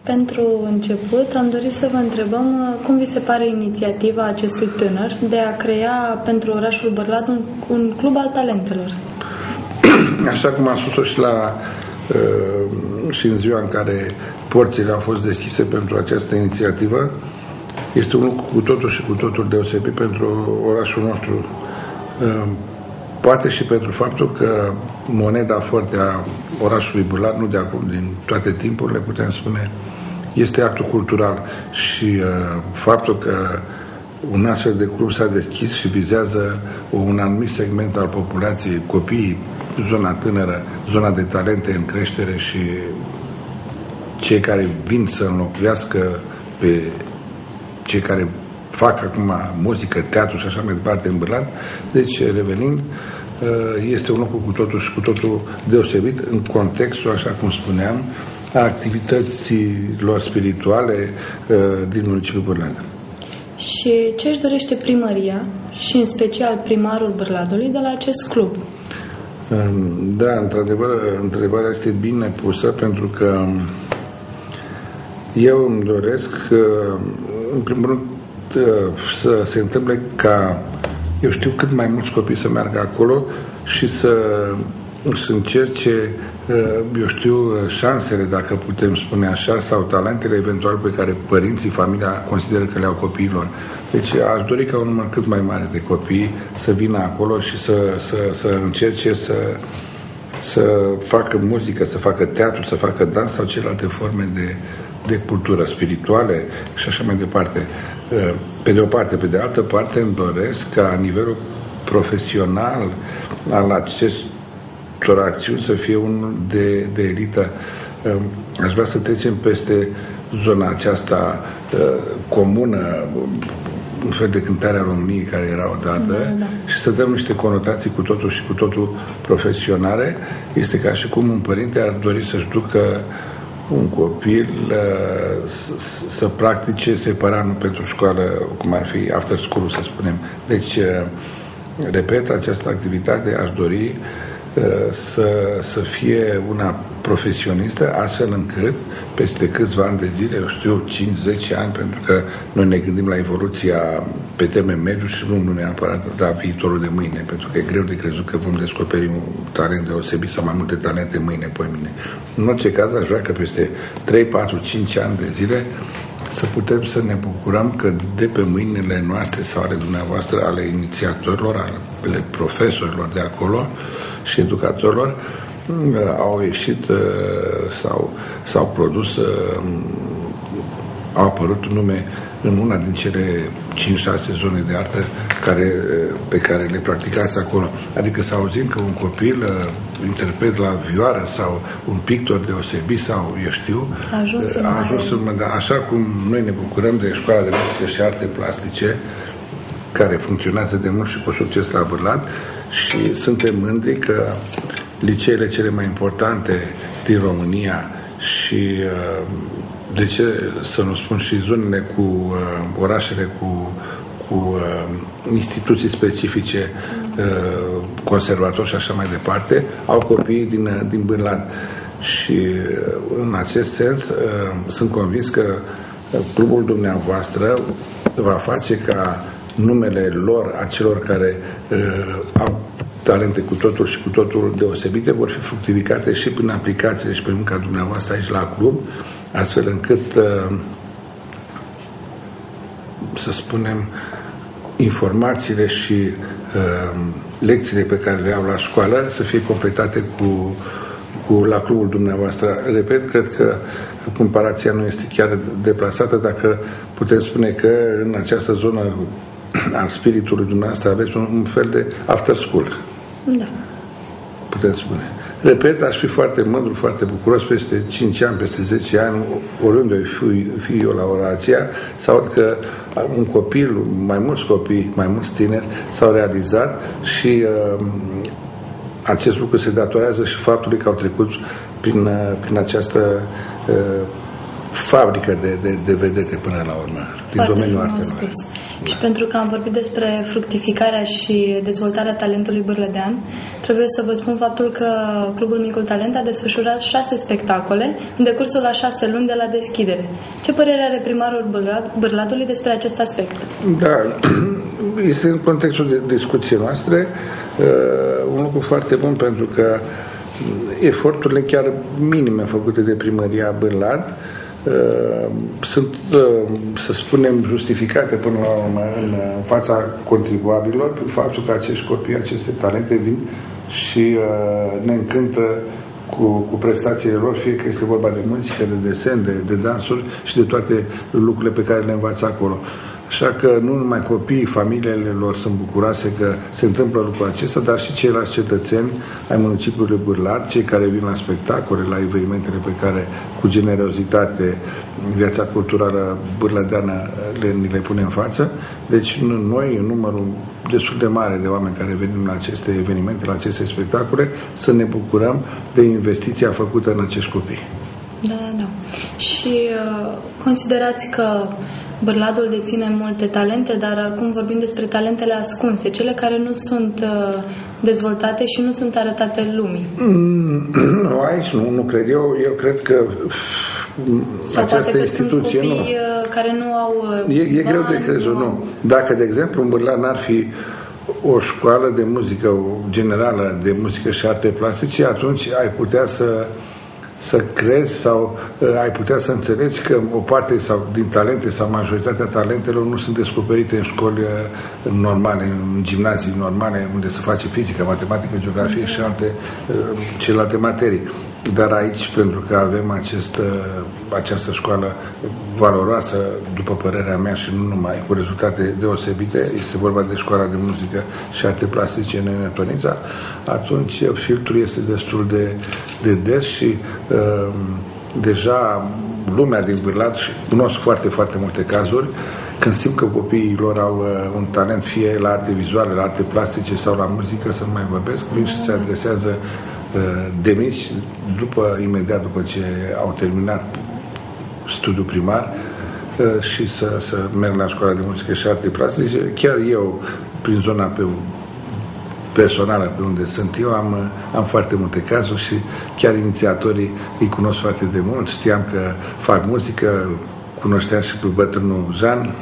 Pentru început, am dorit să vă întrebăm cum vi se pare inițiativa acestui tânăr de a crea pentru orașul Bârlad un club al talentelor. Așa cum am spus-o și în ziua în care porțile au fost deschise pentru această inițiativă, este un lucru cu totul și cu totul deosebit pentru orașul nostru. Poate și pentru faptul că moneda forte a orașului Bârlad, nu de acum, din toate timpurile, putem spune, este actul cultural și faptul că un astfel de club s-a deschis și vizează un anumit segment al populației, copiii, zona tânără, zona de talente în creștere și cei care vin să înlocuiască pe cei care fac acum muzică, teatru și așa mai departe în Bârlad. Deci, revenind, este un lucru cu totul și cu totul deosebit în contextul, așa cum spuneam, a activităților spirituale din municipiul Bârlad. Și ce își dorește primăria și în special primarul Bârladului de la acest club? Da, într-adevăr, întrebarea este bine pusă pentru că eu îmi doresc, în primul rând, să se întâmple ca, eu știu, cât mai mulți copii să meargă acolo și să încerce, eu știu, șansele, dacă putem spune așa, sau talentele eventual pe care părinții, familia consideră că le au copiilor. Deci aș dori ca un număr cât mai mare de copii să vină acolo și să încerce să facă muzică, să facă teatru, să facă dans sau celelalte forme de cultură spirituale și așa mai departe. Pe de o parte, pe de altă parte îmi doresc ca nivelul profesional al acestor acțiuni să fie unul de elită. Aș vrea să trecem peste zona aceasta comună, un fel de cântare a României care era odată, și să dăm niște conotații cu totul și cu totul profesionale. Este ca și cum un părinte ar dori să-și ducă un copil să practice separat, nu pentru școală, cum ar fi after school, să spunem. Deci, repet, această activitate aș dori să fie una profesionistă, astfel încât peste câțiva ani de zile, eu știu, 5-10 ani, pentru că noi ne gândim la evoluția pe termen mediu și nu neapărat la viitorul de mâine, pentru că e greu de crezut că vom descoperi un talent deosebit sau mai multe talente mâine, poimine. În orice caz, aș vrea că peste 3, 4, 5 ani de zile să putem să ne bucurăm că de pe mâinile noastre sau ale dumneavoastră, ale inițiatorilor, ale profesorilor de acolo și educatorilor, au ieșit s-au produs, au apărut nume în una din cele 5-6 zone de artă pe care le practicați acolo. Adică să auzim că un copil interpret la vioară sau un pictor deosebit sau, eu știu, a ajuns așa cum noi ne bucurăm de Școala de Muzică și Arte Plastice, care funcționează de mult și cu succes la Bârlad, și suntem mândri că liceele cele mai importante din România și, de ce să nu spun, și zonele cu orașele cu instituții specifice, conservatori și așa mai departe, au copii din Bârlad. Și în acest sens sunt convins că clubul dumneavoastră va face ca numele lor, a celor care au talente cu totul și cu totul deosebite, vor fi fructificate și prin aplicațiile și prin munca dumneavoastră aici la club, astfel încât, să spunem, informațiile și lecțiile pe care le au la școală să fie completate la clubul dumneavoastră. Repet, cred că comparația nu este chiar deplasată dacă putem spune că în această zonă al spiritului dumneavoastră aveți un fel de after school. Da. Putem spune. Repet, aș fi foarte mândru, foarte bucuros peste 5 ani, peste 10 ani, oriunde fi eu la ora aceea, să aud că un copil, mai mulți copii, mai mulți tineri s-au realizat și acest lucru se datorează și faptului că au trecut prin această fabrică de vedete până la urmă, din domeniul artelor. Și pentru că am vorbit despre fructificarea și dezvoltarea talentului bârlădean, trebuie să vă spun faptul că Clubul Micul Talent a desfășurat 6 spectacole în decursul a 6 luni de la deschidere. Ce părere are primarul Bârladului despre acest aspect? Da, este în contextul de discuției noastre un lucru foarte bun, pentru că eforturile chiar minime făcute de primăria Bârlad sunt, să spunem, justificate până la urmă în fața contribuabililor prin faptul că acești copii, aceste talente vin și ne încântă cu prestațiile lor, fie că este vorba de muzică, de desen, de dansuri și de toate lucrurile pe care le învață acolo. Așa că nu numai copiii, familiile lor sunt bucuroase că se întâmplă lucrul acesta, dar și ceilalți cetățeni ai municipiului Bârlad, cei care vin la spectacole, la evenimentele pe care cu generozitate viața culturală bârlădeană ni le pune în față. Deci noi, în numărul destul de mare de oameni care venim la aceste evenimente, la aceste spectacole, să ne bucurăm de investiția făcută în acești copii. Da. Și considerați că Bârladul deține multe talente, dar acum vorbim despre talentele ascunse, cele care nu sunt dezvoltate și nu sunt arătate lumii. Nu, aici nu cred. Eu cred că sau această instituție sunt copii care nu au e greu de crezut, nu. Dacă, de exemplu, în Bârlad n-ar fi o școală de muzică generală, de muzică și arte plastice, atunci ai putea să crezi sau ai putea să înțelegi că o parte sau din talente sau majoritatea talentelor nu sunt descoperite în școli normale, în gimnazii normale, unde se face fizică, matematică, geografie și celelalte materii. Dar aici, pentru că avem această școală valoroasă, după părerea mea și nu numai, cu rezultate deosebite, este vorba de școala de muzică și arte plastice în Nemetonița, atunci filtrul este destul de des și deja lumea din Bârlad, și cunosc foarte, foarte multe cazuri, când simt că copiii lor au un talent, fie la arte vizuale, la arte plastice sau la muzică, să nu mai vorbesc, vin și se adresează de mici, imediat după ce au terminat studiul primar și să merg la școala de muzică și arte plastice. Chiar eu, prin zona personală pe unde sunt eu, am foarte multe cazuri și chiar inițiatorii îi cunosc foarte de mult. Știam că fac muzică, cunoșteam și pe bătrânul Jean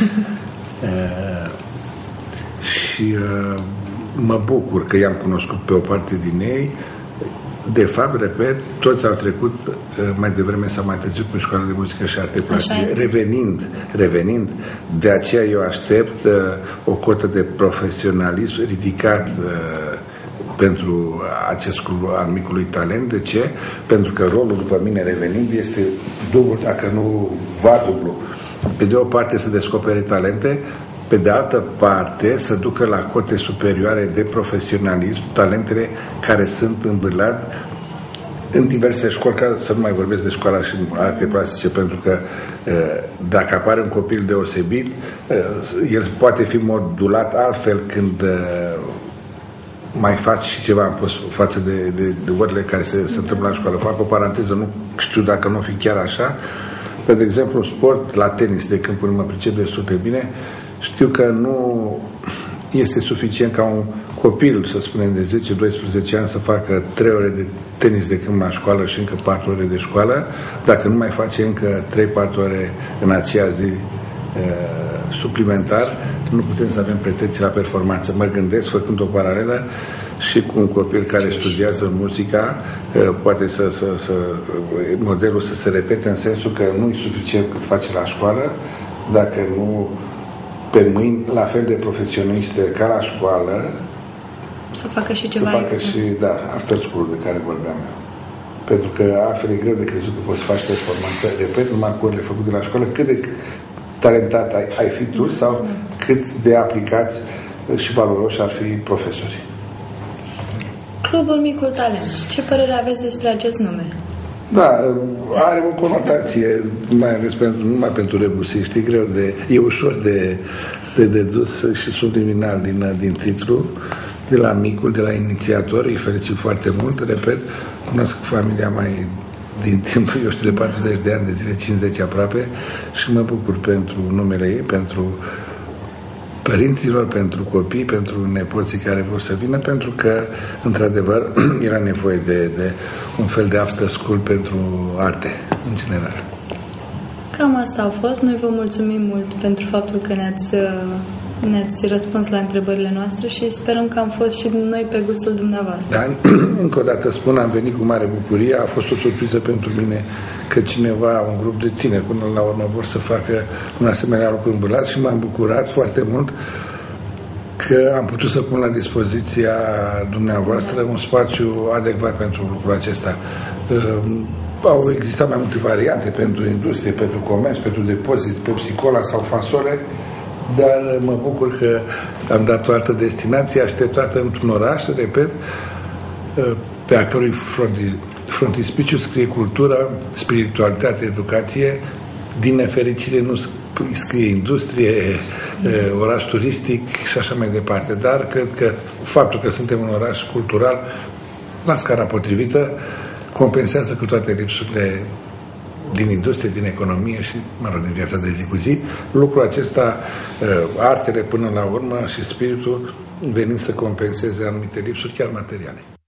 și mă bucur că i-am cunoscut pe o parte din ei. De fapt, repet, toți au trecut mai devreme sau mai târziu prin școala de muzică și arte plastice. Revenind, de aceea eu aștept o cotă de profesionalism ridicat pentru acest club al Micului Talent. De ce? Pentru că rolul, după mine, revenind, este dublu, dacă nu dublu. Pe de o parte să descopere talente, pe de altă parte să ducă la cote superioare de profesionalism talentele care sunt în Bârlad în diverse școli, ca să nu mai vorbesc de școala și arte plastice, pentru că dacă apare un copil deosebit, el poate fi modulat altfel când mai faci și ceva în plus față de orele care se întâmplă la școală. Fac o paranteză, nu știu dacă nu o fi chiar așa, dar, de exemplu, sport, la tenis de câmpuri mă pricep destul de bine. Știu că nu este suficient ca un copil, să spunem, de 10-12 ani să facă 3 ore de tenis de câmp la școală și încă 4 ore de școală, dacă nu mai face încă 3-4 ore în aceea zi suplimentar, nu putem să avem pretenții la performanță. Mă gândesc, făcând o paralelă, și cu un copil care studiază muzica, poate modelul să se repete în sensul că nu e suficient cât face la școală, dacă nu pe mâini la fel de profesioniste ca la școală, să facă și ceva extra. Și, after school de care vorbeam eu. Pentru că altfel e greu de crezut că poți să faci performanță, repet, numai cu orele făcute la școală, cât de talentat ai fi tu sau cât de aplicați și valoroși ar fi profesorii. Clubul Micul Talent. Ce părere aveți despre acest nume? Da, are o conotație, mai ales numai pentru rebusiști, e ușor de dedus și subliminal din titlu, de la micul, de la inițiator, îi felicit foarte mult, repet, cunosc familia mai din timp, eu știu, de 40 de ani, de zile, 50 aproape, și mă bucur pentru numele ei, pentru părinților, pentru copii, pentru nepoții care vor să vină, pentru că, într-adevăr, era nevoie de un fel de after school pentru arte, în general. Cam asta a fost. Noi vă mulțumim mult pentru faptul că ne-ați răspuns la întrebările noastre și sperăm că am fost și noi pe gustul dumneavoastră. Da, încă o dată spun, am venit cu mare bucurie, a fost o surpriză pentru mine că cineva, un grup de tineri, până la urmă vor să facă un asemenea lucru în Bârlad și m-am bucurat foarte mult că am putut să pun la dispoziția dumneavoastră un spațiu adecvat pentru lucrul acesta. Au existat mai multe variante pentru industrie, pentru comerț, pentru depozit, pe psicola sau fasole, dar mă bucur că am dat o altă destinație așteptată într-un oraș, repet, pe a cărui frontispiciu scrie cultură, spiritualitate, educație. Din nefericire nu scrie industrie, oraș turistic și așa mai departe. Dar cred că faptul că suntem un oraș cultural la scara potrivită compensează cu toate lipsurile din industrie, din economie și, din viața de zi cu zi. Lucrul acesta, artele până la urmă și spiritul venind să compenseze anumite lipsuri, chiar materiale.